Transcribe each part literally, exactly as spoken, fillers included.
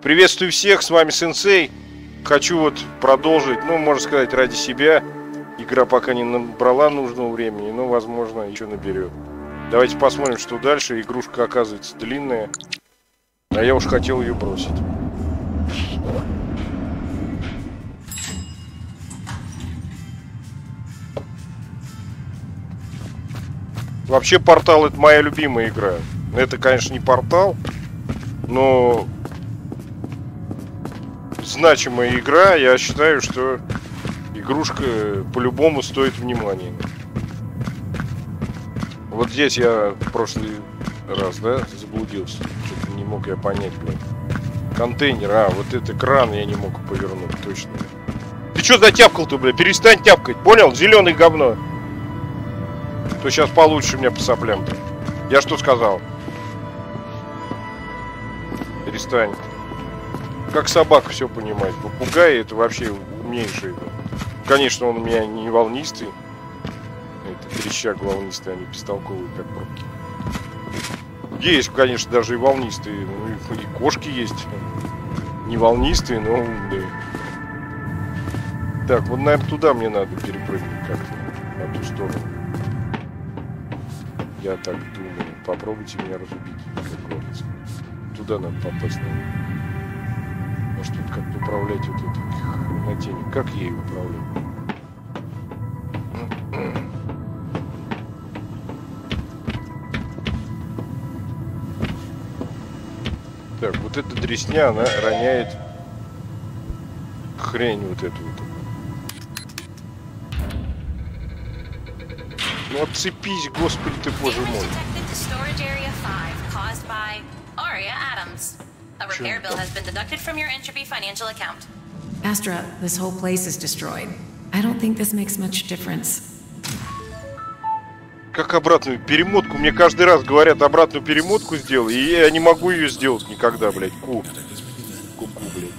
Приветствую всех, с вами Сенсей. Хочу вот продолжить, ну, можно сказать, ради себя. Игра пока не набрала нужного времени, но, возможно, еще наберет. Давайте посмотрим, что дальше. Игрушка оказывается длинная. А я уж хотел ее бросить. Вообще, Портал — это моя любимая игра. Это, конечно, не Портал, но значимая игра. Я считаю, что игрушка по-любому стоит внимания. Вот здесь я в прошлый раз, да, заблудился. Что-то не мог я понять, блин. Контейнер, а, вот это кран я не мог повернуть, точно. Ты что затяпкал-то, бля? Перестань тяпкать, понял? Зеленый говно. То сейчас получишь у меня по соплям-то. Я что сказал? Перестань. Как собака все понимает. Попугай — это вообще умнейший. Конечно, он у меня не волнистый. Это трещак волнистый, они бестолковые, как пробки. Есть, конечно, даже и волнистые. Ну, и, и кошки есть. Не волнистые, но умные. Так, вот, наверное, туда мне надо перепрыгнуть как-то. На ту сторону. Я так думаю. Попробуйте меня разубить, как говорится. Туда надо попасть, наверное. Может, тут как-то управлять вот этой хренотенью. Как я ее управляю? Так, вот эта дресня, она роняет хрень вот эту вот. Ну отцепись, господи ты, боже мой. Astra, this whole place is destroyed. I don't think this makes much difference. Как обратную перемотку? Мне каждый раз говорят, обратную перемотку сделай, и я не могу ее сделать никогда, блядь. Ку. Ку-ку, блядь.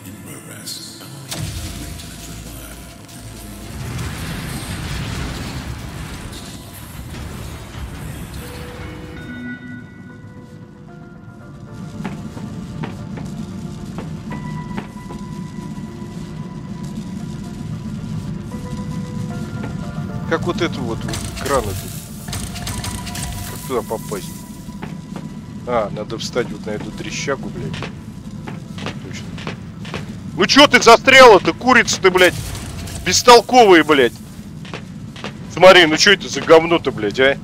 Как вот эту вот, вот кран этот. Как туда попасть? А, надо встать вот на эту трещагу, блядь. Точно. Ну чё ты застряла-то, курица ты, блядь? Бестолковые, блядь. Смотри, ну чё это за говно-то, блядь, а?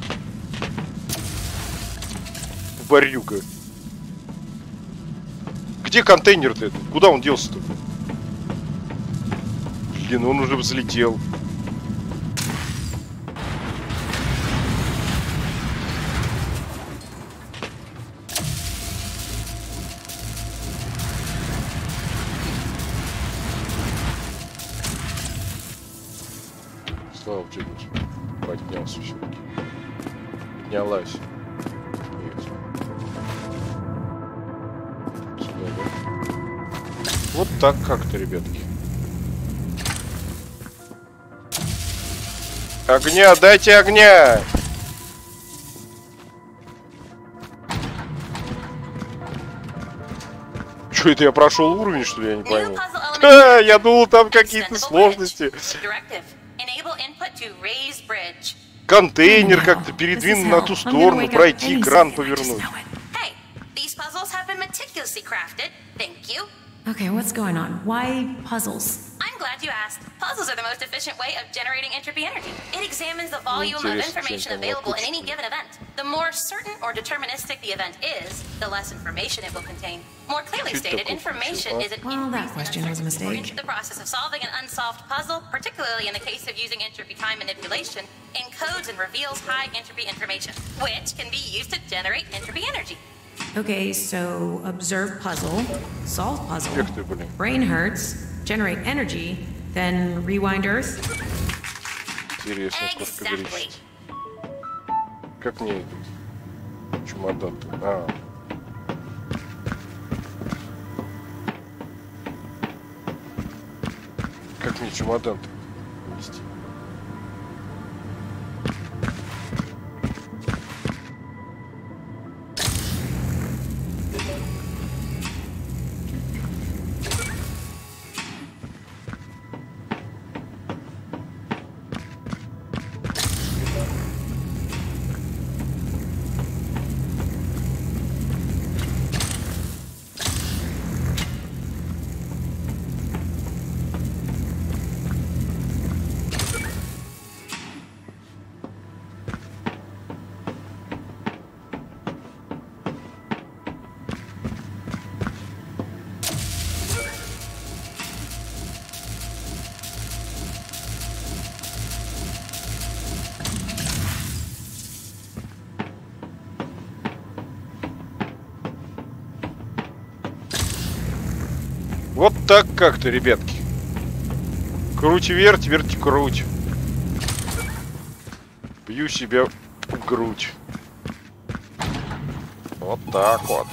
Барюга. Где контейнер-то этот? Куда он делся-то? Блин, он уже взлетел. Слава тебе, Господи. Поднялся все-таки. Поднялась. Нет. Сюда, да? Вот так как-то, ребятки. Огня, дайте огня! Что это, я прошел уровень, что ли, я не пойму? Ха, я думал, там какие-то сложности. Контейнер как-то передвинуть на ту сторону, пройти, кран повернуть. Okay, what's going on? Why puzzles? I'm glad you asked. Puzzles are the most efficient way of generating entropy energy. It examines the volume of information available in any given event. The more certain or deterministic the event is, the less information it will contain. More clearly stated, information is an Well, that question was a mistake. The process of solving an unsolved puzzle, particularly in the case of using entropy time manipulation, encodes and reveals high entropy information, which can be used to generate entropy energy. Okay, so observe puzzle, solve puzzle, brain hurts, generate energy, then rewind Earth. Интересно, сколько времени. Как мне этот чемодан-то? А. Как мне чемодан-то нести? Вот так как-то, ребятки. Круть, верть, верть, круть. Бью себя в грудь. Вот так вот.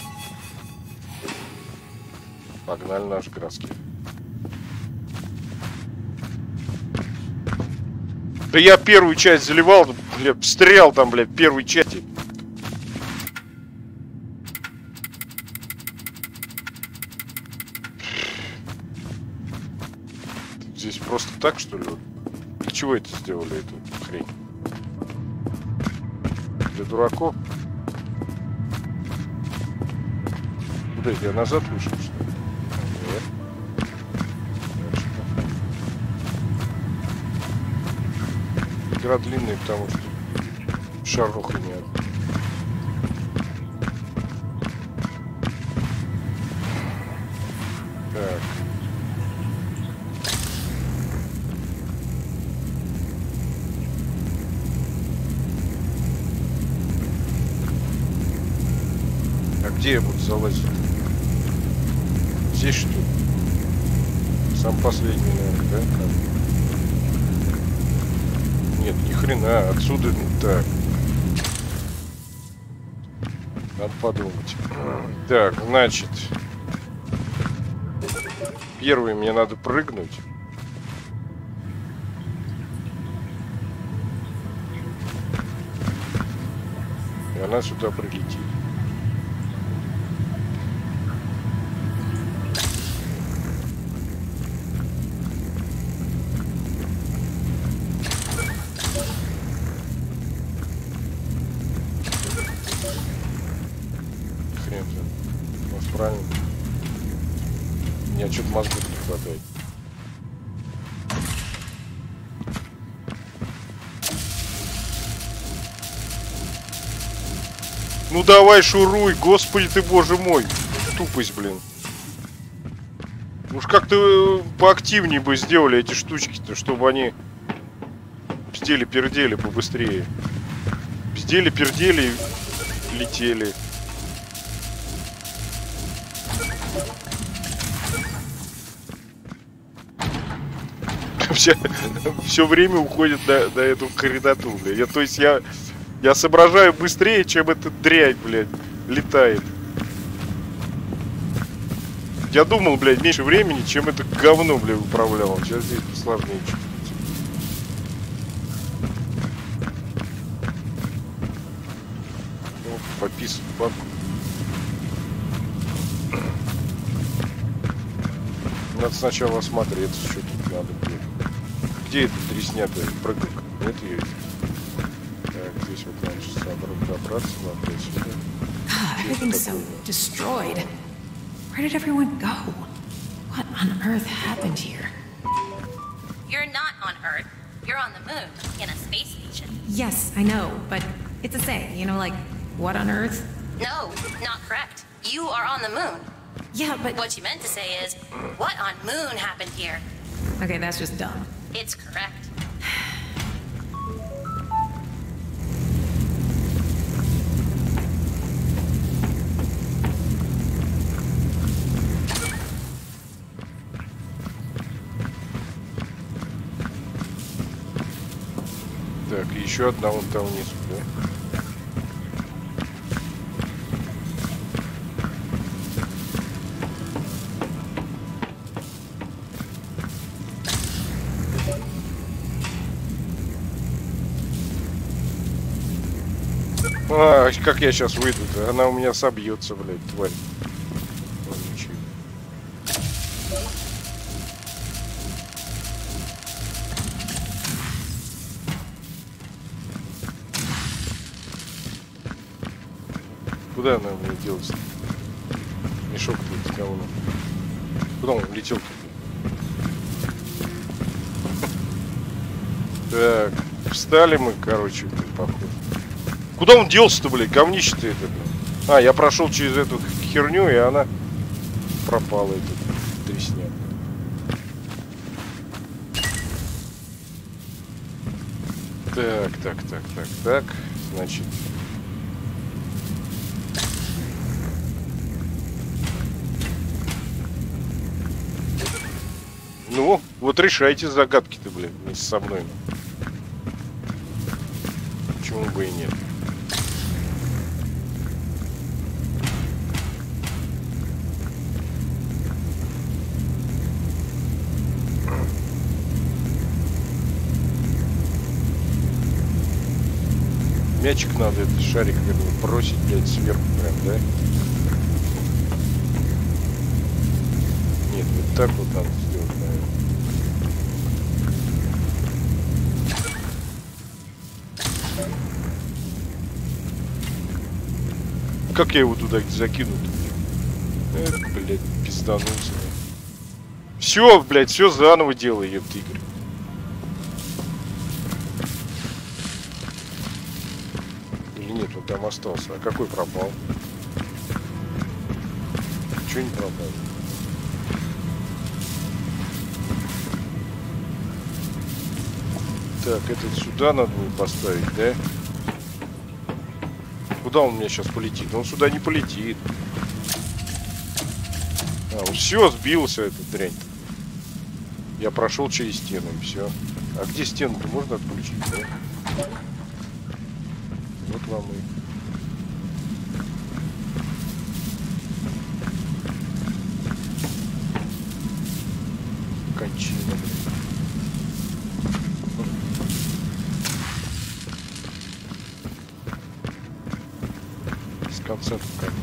Погнали наши краски. Да я первую часть заливал, блядь, стрелял там, блядь, в первой части. Здесь просто так, что ли? Для чего это сделали, эту хрень? Для дураков? Куда я назад вышел, что ли? Нет. Игра длинная, потому что шаруха не одна. Так. А где я буду залазить? Здесь что ли? Сам последний, наверное, да? Нет, ни хрена, отсюда так. Надо подумать. Так, значит, первый мне надо прыгнуть. И она сюда прилетит. Правильно. Мне что-то мозгов не хватает. Ну давай шуруй, господи ты, боже мой. Тупость, блин. Уж как-то поактивнее бы сделали эти штучки-то, чтобы они пиздели-пердели побыстрее. Пиздели-пердели летели. Все, все время уходит на, на эту хреноту, блядь. Я, то есть я, я соображаю быстрее, чем эта дрянь, блядь, летает. Я думал, блядь, меньше времени, чем это говно, блядь, управлял. Сейчас здесь посложнее чуть-чуть. Ну, пописать бабку. Надо сначала осмотреться, что тут надо, блядь. Где эта дресня-то? Прыгалка? Нет ее здесь. Так, здесь вот надо сейчас добраться, надо сюда. Everything's so destroyed. Where did everyone go? What on earth happened here? You're not on Earth. You're on the moon, in a space station. Yes, I know, but it's a saying, you know, like, what on earth? No, not correct. You are on the moon. Yeah, but... What you meant to say is, what on moon happened here? Okay, that's just dumb. It's correct. Так, еще одна вон там внизу, да? А, как я сейчас выйду-то? Она у меня собьется, блядь, тварь. Куда она мне делась? Мешок тут говно. Куда он летел-то? Так, встали мы, короче, походу. Куда он делся-то, блядь? Говнище-то это, блядь. А, я прошел через эту херню, и она пропала, эта тресня. Так, так, так, так, так. Значит... Ну, вот решайте загадки-то, блин, вместе со мной. Почему бы и нет? Мячик надо, этот шарик, вернее, бросить, блядь, сверху прям, да? Нет, вот так вот надо сделать, наверное. Как я его туда закину-то? Эх, блядь, пизданулся. Все, блядь, все заново делай, ёпт, Игорь. Или нет, он там остался. А какой пропал? Чего не пропал? Так, этот сюда надо было поставить, да? Куда он у меня сейчас полетит? Он сюда не полетит. А, он все, сбился, эта дрянь. Я прошел через стену, и все. А где стену-то можно отключить, да? Вот вам и... Кончина, блин. С конца в конец.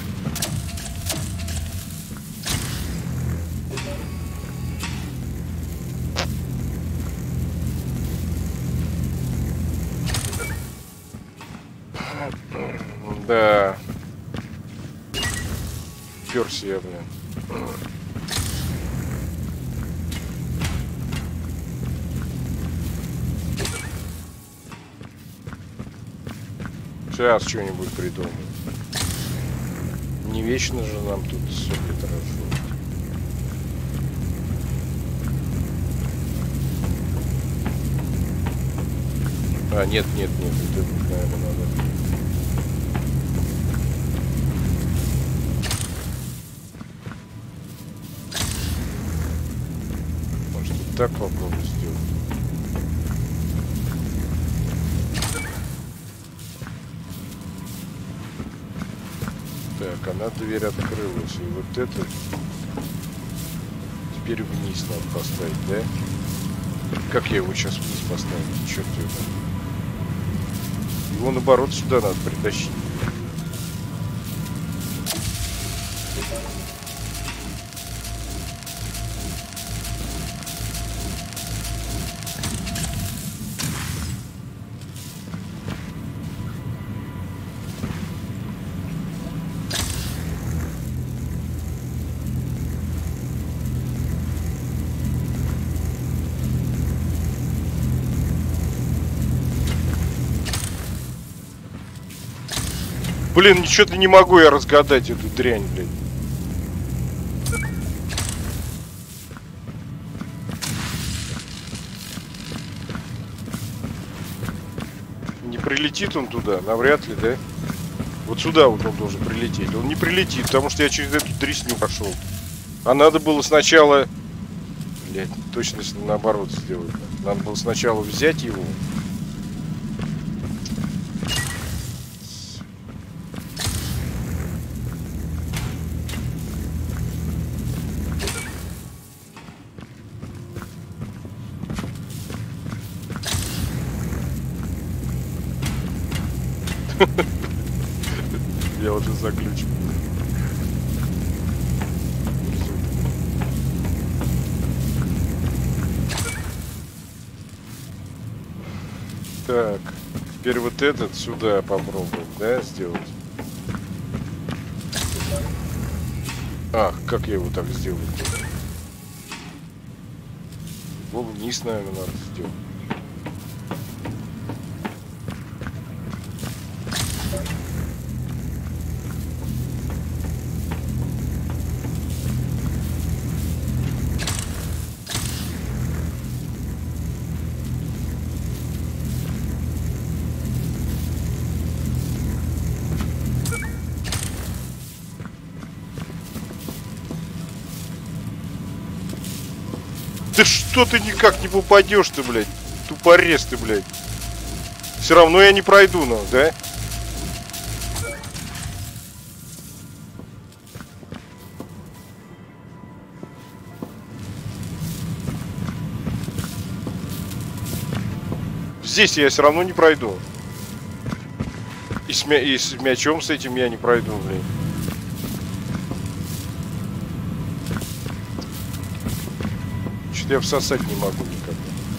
Да. Перся я, блин. Сейчас что-нибудь придумаем. Не вечно же нам тут сопли торжут. А, нет, нет, нет, вот это, наверное, надо. Может, вот так попробую сделать. Так, она дверь открылась. И вот это теперь вниз надо поставить, да? Как я его сейчас вниз поставлю? Черт его. Его наоборот сюда надо притащить. Блин, ничего-то не могу я разгадать эту дрянь, блин. Не прилетит он туда? Навряд ли, да? Вот сюда вот он должен прилететь. Он не прилетит, потому что я через эту дресню пошел. А надо было сначала... Блять, точно наоборот сделать. Надо было сначала взять его. Я уже заключил. Так, теперь вот этот сюда попробуем, да, сделать. Ах, как я его так сделаю? Его вниз, наверное, надо сделать. Да что ты никак не попадешь ты, блядь? Тупорез ты, блядь. Все равно я не пройду, ну, да? Здесь я все равно не пройду. И с, мя и с мячом с этим я не пройду, блин. Что-то я всосать не могу никак.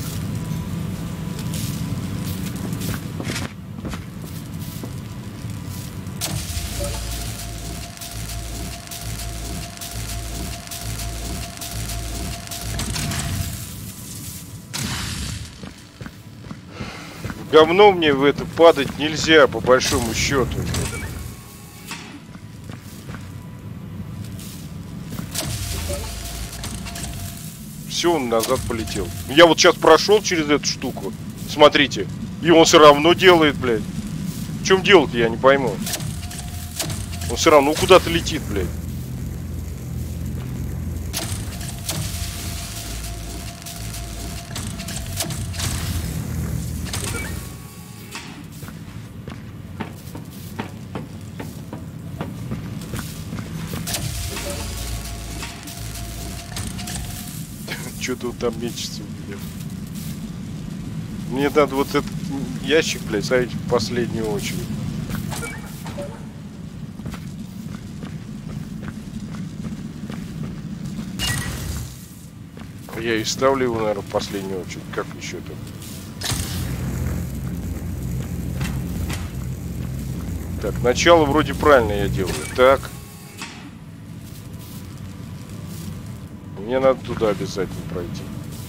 Говно мне в это падать нельзя, по большому счету. Все, он назад полетел. Я вот сейчас прошел через эту штуку. Смотрите. И он все равно делает, блядь. В чем дело-то, я не пойму. Он все равно куда-то летит, блядь. Что-то он там мечется у меня. Мне надо вот этот ящик, блядь, ставить в последнюю очередь. Я и ставлю его, наверное, в последнюю очередь. Как еще там? Так, начало вроде правильно я делаю. Так. Мне надо туда обязательно пройти.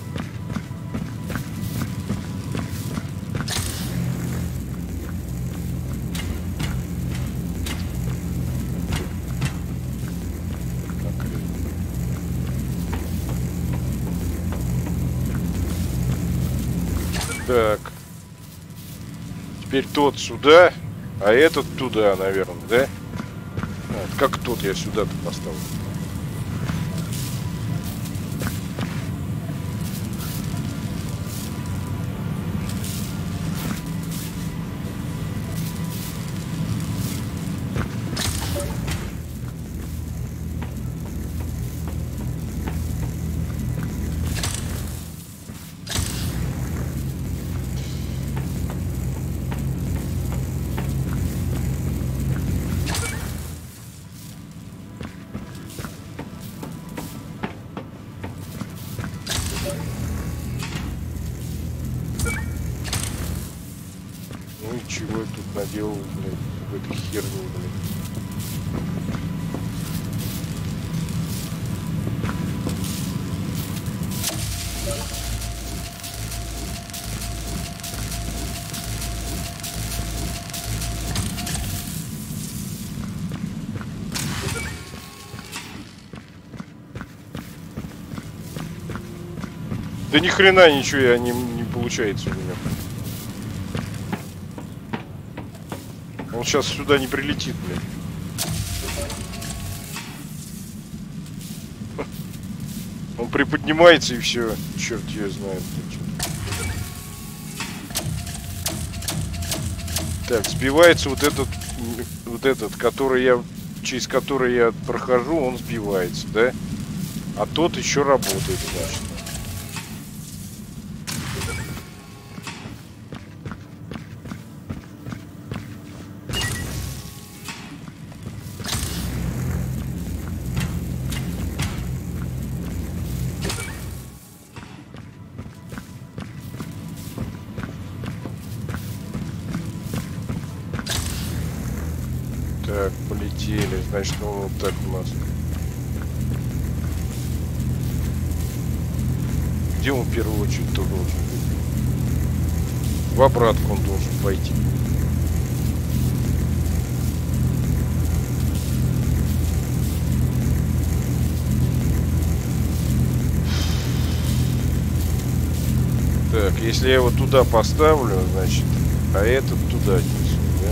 Так. Теперь тот сюда, а этот туда, наверное, да? А, как тот я сюда-то поставлю. Чего я тут наделал, блядь, в этой херне, блядь. Да ни хрена ничего я не, не получается у меня. Он сейчас сюда не прилетит, блядь. Он приподнимается и все. Черт ее знает. Так, сбивается вот этот, вот этот, который я, через который я прохожу, он сбивается, да? А тот еще работает, значит. Так, полетели. Значит, он вот так у нас. Где он в первую очередь-то должен быть? В обратку он должен пойти. Так, если я его туда поставлю, значит, а этот туда отнесу, да?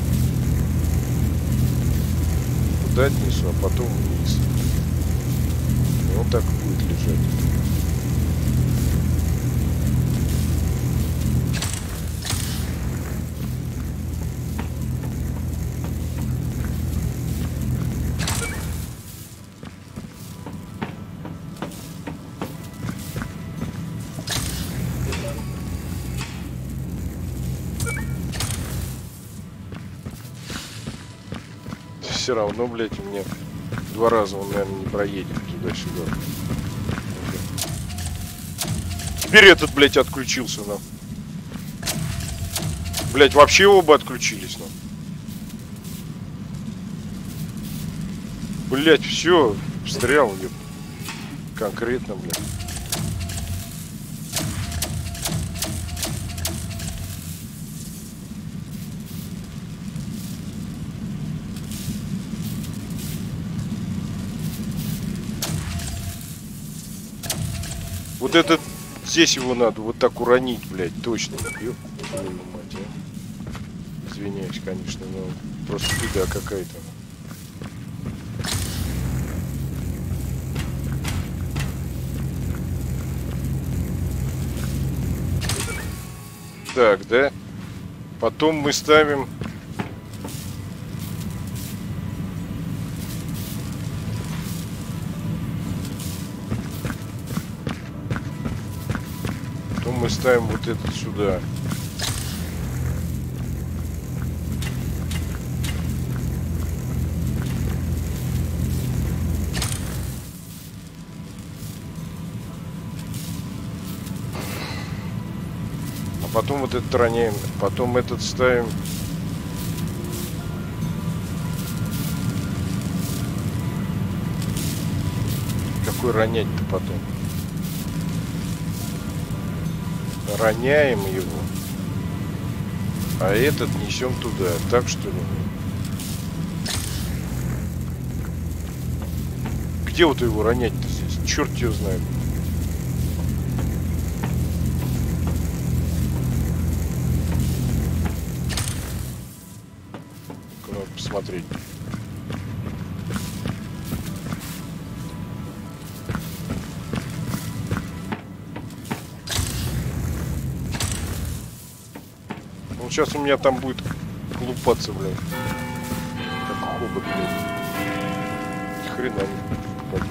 Туда отнесу, а потом вниз. И он так будет лежать. все равно, блядь, у меня два раза он, наверное, не проедет туда-сюда. Теперь этот, блядь, отключился, нам. Блядь, вообще оба отключились, нам. Блядь, все, встрял, блядь. Конкретно, блядь. Вот этот, здесь его надо вот так уронить, блядь, точно. Ёп, твою мать, а. Извиняюсь, конечно, но просто беда какая-то. Так, да? Потом мы ставим... Потом мы ставим вот этот сюда. Потом вот этот роняем, потом этот ставим. Какой ронять-то потом? Роняем его. А этот несем туда. Так что ли? Где вот его ронять-то здесь? Черт его знает. Смотреть. Ну сейчас у меня там будет лупаться, блядь. Как хобот, блядь. Ни хрена не попадет.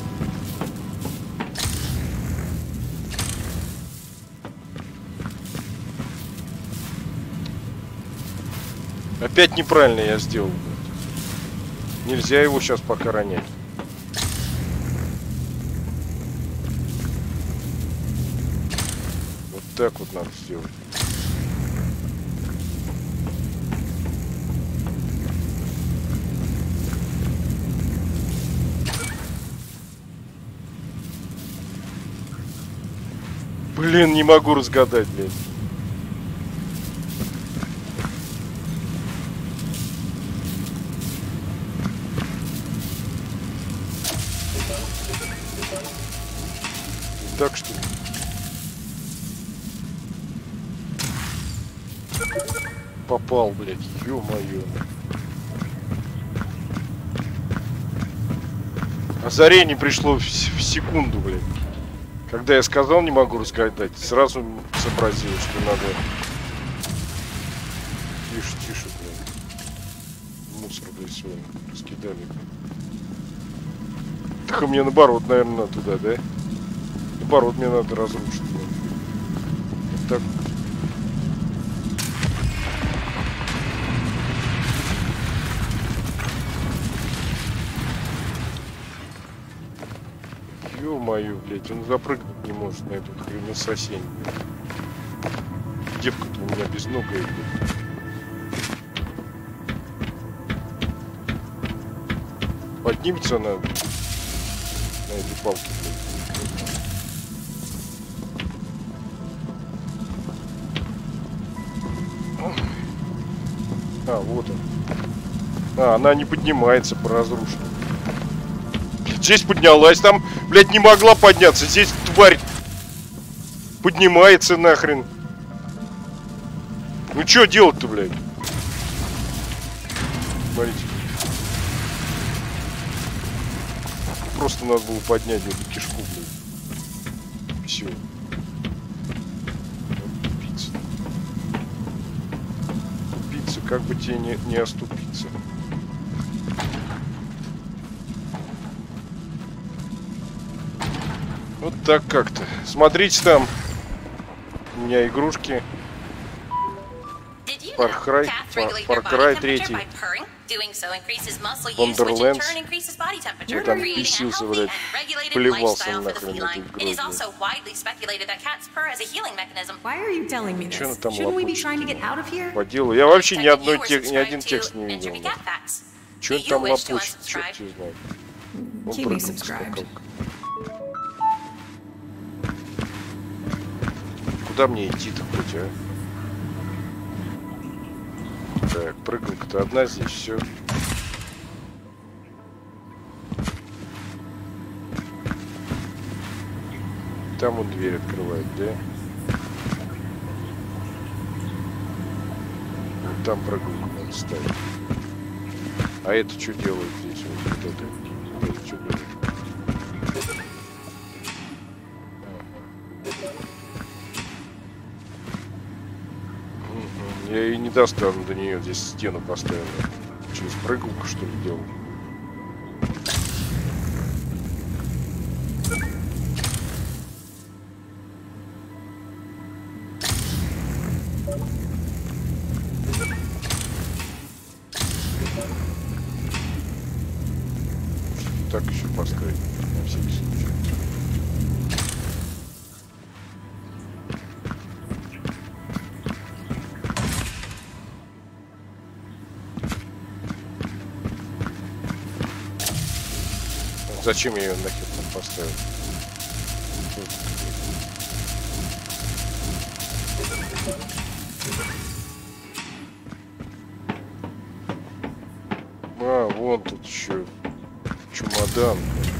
Опять неправильно я сделал. Нельзя его сейчас пока ронять. Вот так вот надо сделать. Блин, не могу разгадать, блядь. Так что ли? Попал, блядь, ё-моё. Озарение пришло в, в секунду, блядь. Когда я сказал, не могу разгадать, сразу сообразил, что надо... Тише, тише, блядь. Мусор, блядь, свой раскидали. Так, мне наоборот, наверное, надо туда, да? Наоборот, мне надо разрушить. Вот так. Ё-моё, блядь, он запрыгнуть не может на эту хренососень. Девка-то у меня безногая, блядь. Поднимется она на этой палке, блядь. А, вот он. А, она не поднимается по разрушению. Здесь поднялась, там, блядь, не могла подняться. Здесь тварь поднимается нахрен. Ну что делать-то, блядь? Смотрите. Просто надо было поднять эту кишку, блядь. Все. Тупица. Тупица, как бы тебе не, не оступиться. Вот так как-то. Смотрите там. У меня игрушки. Far Cry, Far Cry три. Doing so increases muscle use, which in turn increases body temperature, creating a healthy and regulated lifestyle for the feline. It is also widely speculated that cats purr as a healing mechanism. Why are you telling me this? Shouldn't we be trying to get out of here? По делу. Я вообще ни одной тек, ни один текст не видел. Че он там лопочет? Черт не знает. Keep me subscribed. Куда мне идти-то хоть, а? Так, прыгалка-то одна здесь, все. Там он дверь открывает, да? Вот там прыгалку надо ставить. А это что делает здесь? Вот это, вот это что делает? Я и не достану до нее, здесь стену поставил. Через прыгалку, что ли, делал? Так еще поставить, на всякий случай. Зачем я ее нахер там поставил? А, вон тут еще чемодан.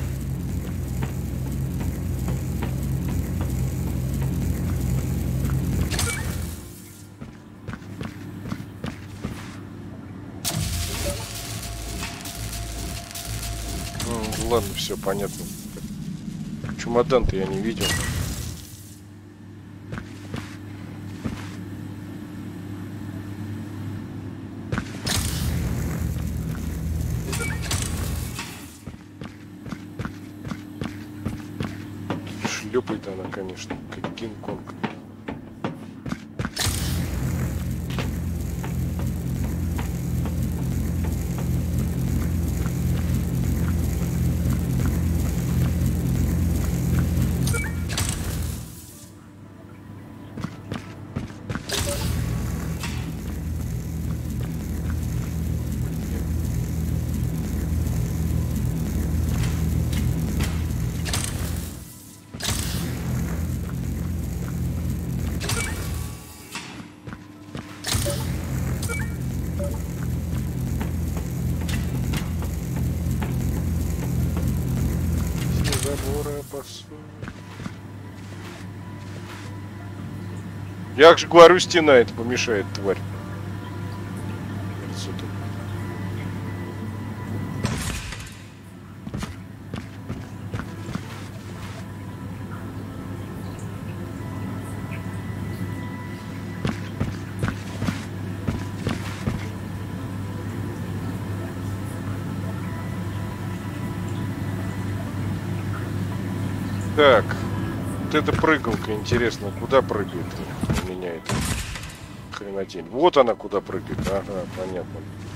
Ладно, все понятно. Чемодан-то я не видел. Шлепает она, конечно, как Кинг-Конг. Я же говорю, стена это помешает, тварь. Отсюда. Так, вот эта прыгалка, интересно, куда прыгает у меня это хренотень? Вот она куда прыгает, ага, понятно.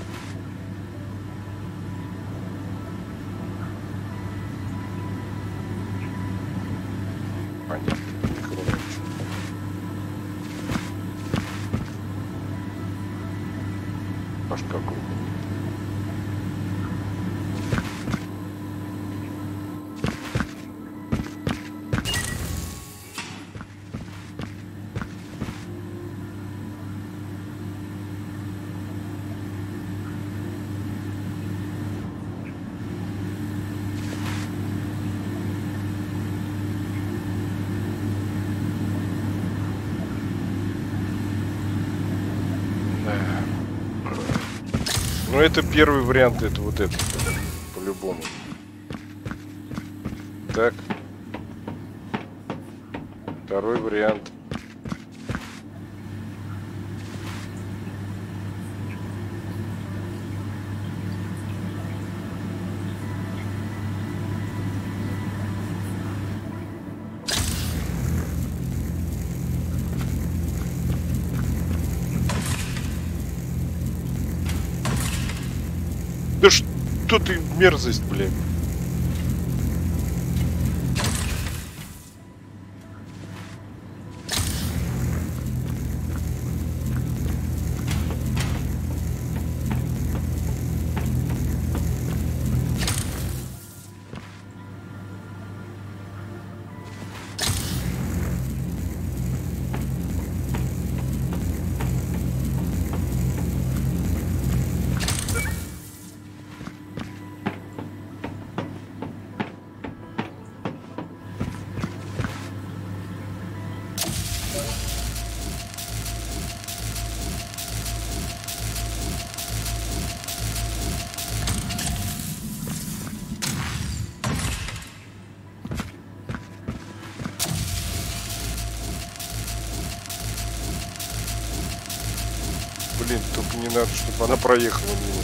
Понятно, хрена ничего. Аж какой. Ну, это первый вариант, это вот этот, по-любому. Так. Второй вариант. кто ты, мерзость, блядь? Блин, только не надо, чтобы она проехала мимо.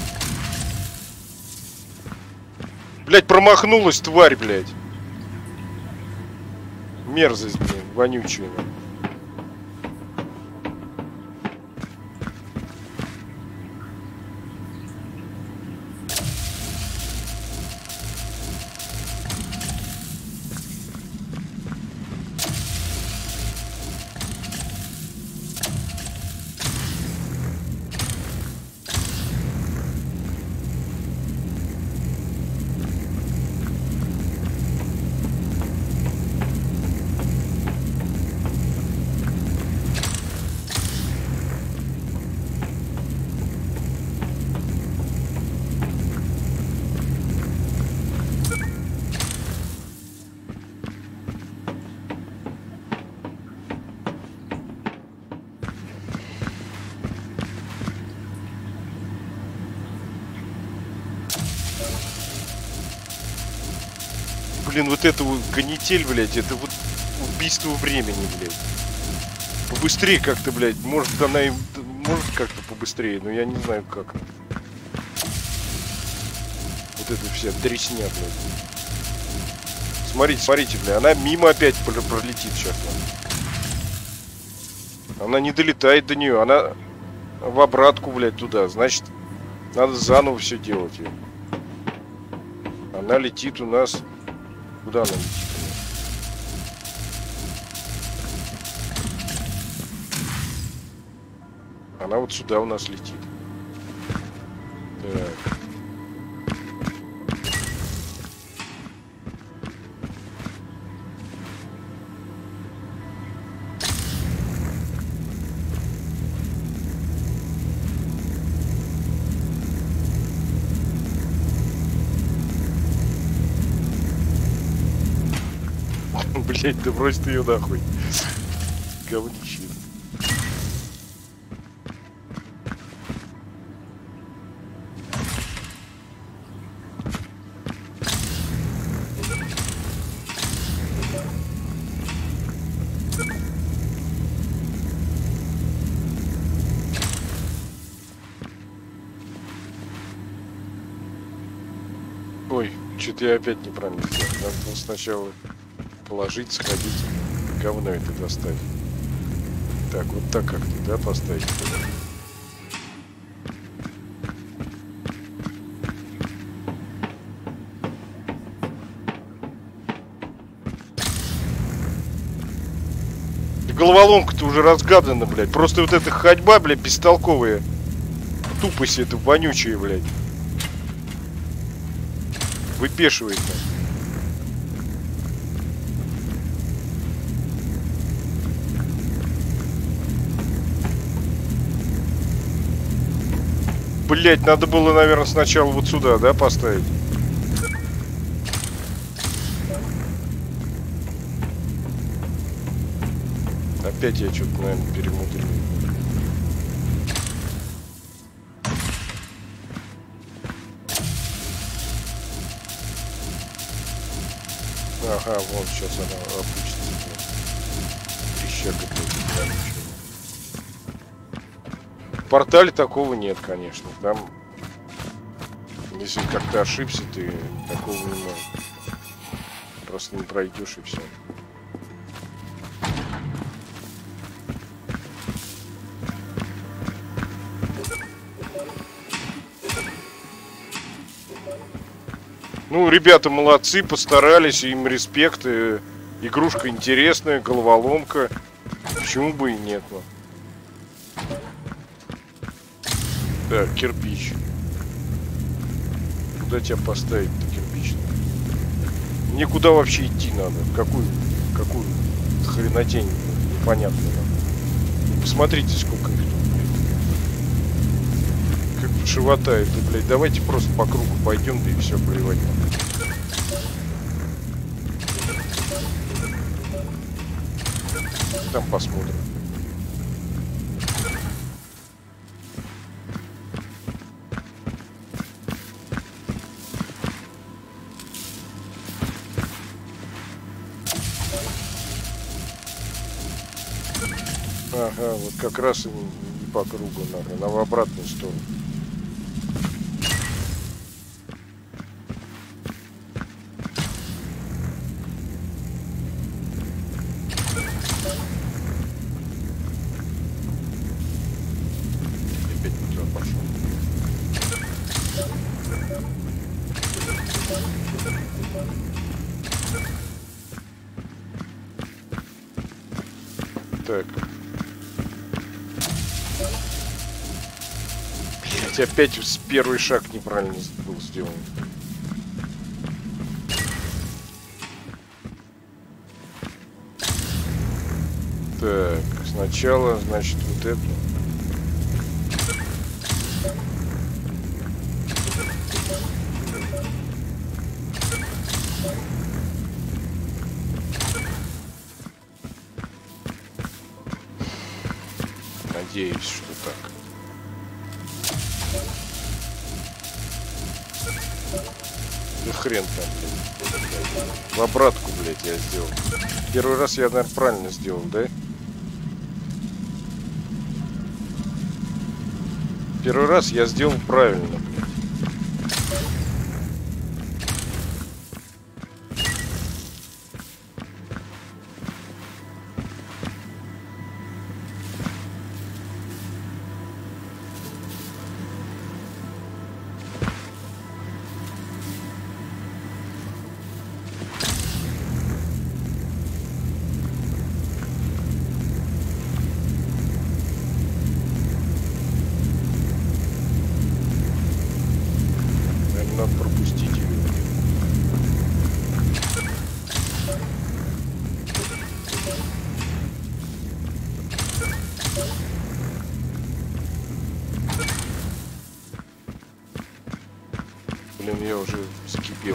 Блять, промахнулась, тварь, блядь. Мерзость, блин, вонючая. Блин, вот это вот канитель, блядь, это вот убийство времени, блядь. Побыстрее как-то, блядь. Может, она и может как-то побыстрее, но я не знаю как. Вот это вся дресня, блядь. Смотрите, смотрите, блядь, она мимо опять пролетит сейчас. Она не долетает до нее, она в обратку, блядь, туда. Значит, надо заново все делать ее. Она летит у нас. Куда она летит? Она вот сюда у нас летит. Так. Блять, да брось ты ее нахуй. Говнище. Ой, что-то я опять неправильно сделал. Надо было сначала положить, сходить, говно это доставить. Так, вот так как-то, да, поставить? Головоломка-то уже разгадана, блядь. Просто вот эта ходьба, блядь, бестолковая. Тупость эта вонючая, блядь. Выпешивает, блядь. Блять, надо было, наверное, сначала вот сюда, да, поставить? Опять я что-то, наверное, перемудрил. Ага, вот сейчас она опустится. Трещака, блядь. В портале такого нет, конечно. Там, если как-то ошибся, ты такого не можешь. Просто не пройдешь и все. Ну, ребята молодцы, постарались, им респект. И игрушка интересная, головоломка. Почему бы и нет? Ну? Так, кирпич. Куда тебя поставить-то, кирпич? Мне куда вообще идти надо? В какую, в какую хренотень? Непонятно. Посмотрите, сколько их тут, блядь. Как тут животает, да, блядь. Давайте просто по кругу пойдем, да и все, плевать. Там посмотрим. Ага, вот как раз и не, не по кругу надо, на в обратную сторону. Опять не туда пошел. Так. Опять первый шаг неправильно был сделан. Так, сначала, значит, вот эту. Надеюсь, что так. Да хрен там, блядь. В обратку, блядь, я сделал. Первый раз я, наверное, правильно сделал, да? Первый раз я сделал правильно. Надо пропустить ее. Блин, я уже закипел.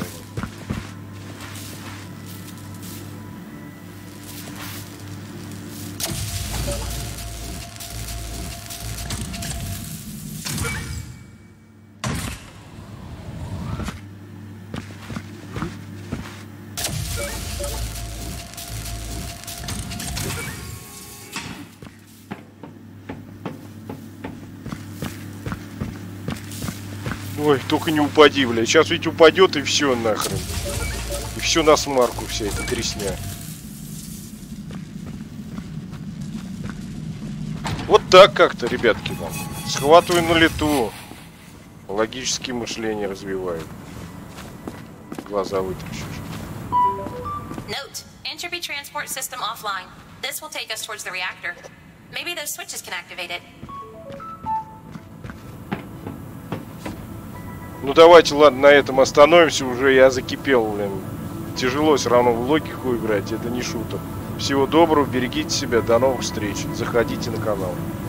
Ой, только не упади, блядь. Сейчас ведь упадет и все нахрен. И все на смарку, вся эта тресня. Вот так как-то, ребятки, нам. Схватывай на лету. Логические мышления развивают. Глаза вытрящишь. Note: entropy transport system offline. This will take us towards the reactor. Maybe those switches can activate it. Ну давайте, ладно, на этом остановимся. Уже я закипел, блин. Тяжело все равно в логику играть, это не шутка. Всего доброго, берегите себя, до новых встреч. Заходите на канал.